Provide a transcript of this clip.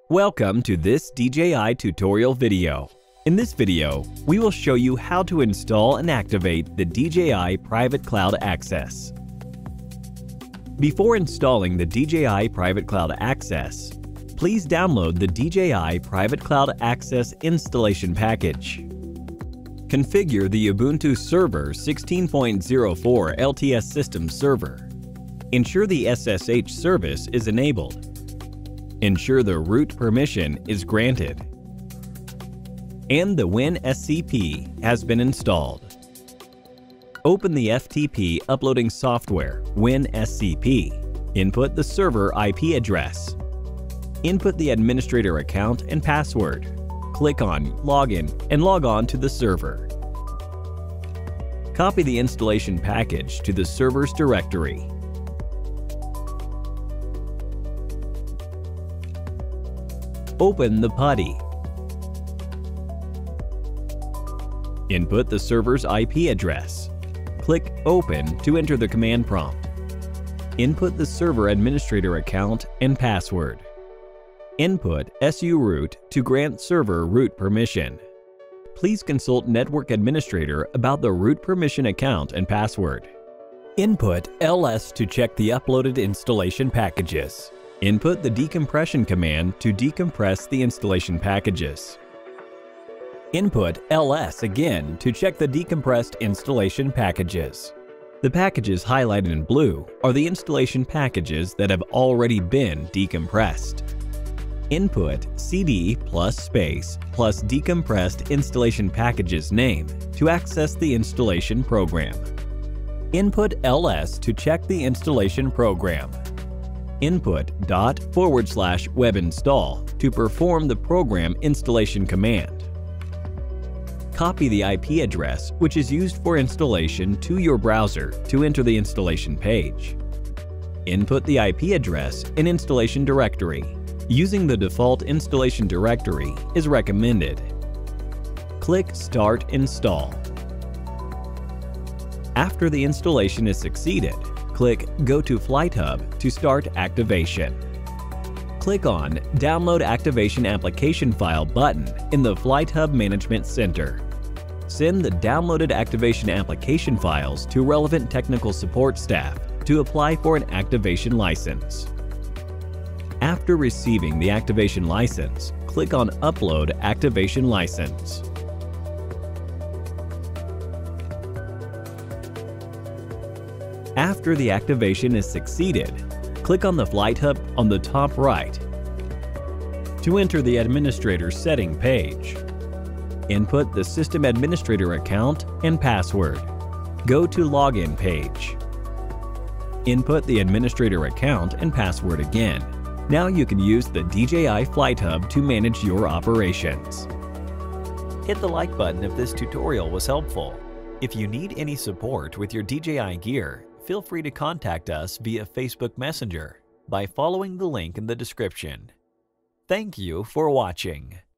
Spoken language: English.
Welcome to this DJI tutorial video. In this video, we will show you how to install and activate the DJI Private Cloud Access. Before installing the DJI Private Cloud Access, please download the DJI Private Cloud Access installation package. Configure the Ubuntu Server 16.04 LTS system server. Ensure the SSH service is enabled. Ensure the root permission is granted. And the WinSCP has been installed. Open the FTP uploading software, WinSCP. Input the server IP address. Input the administrator account and password. Click on Login and log on to the server. Copy the installation package to the server's directory. Open the PuTTY. Input the server's IP address. Click Open to enter the command prompt. Input the server administrator account and password. Input SU root to grant server root permission. Please consult Network Administrator about the root permission account and password. Input LS to check the uploaded installation packages. Input the decompression command to decompress the installation packages. Input LS again to check the decompressed installation packages. The packages highlighted in blue are the installation packages that have already been decompressed. Input CD plus space plus decompressed installation packages name to access the installation program. Input LS to check the installation program. Input ./webinstall to perform the program installation command. Copy the IP address which is used for installation to your browser to enter the installation page. Input the IP address in installation directory. Using the default installation directory is recommended. Click Start Install. After the installation is succeeded, click Go to FlightHub to start activation. Click on Download Activation Application File button in the FlightHub Management Center. Send the downloaded activation application files to relevant technical support staff to apply for an activation license. After receiving the activation license, click on Upload Activation License. After the activation is succeeded, click on the FlightHub on the top right. To enter the administrator setting page, input the system administrator account and password. Go to Login page. Input the administrator account and password again. Now you can use the DJI FlightHub to manage your operations. Hit the like button if this tutorial was helpful. If you need any support with your DJI gear, feel free to contact us via Facebook Messenger by following the link in the description. Thank you for watching.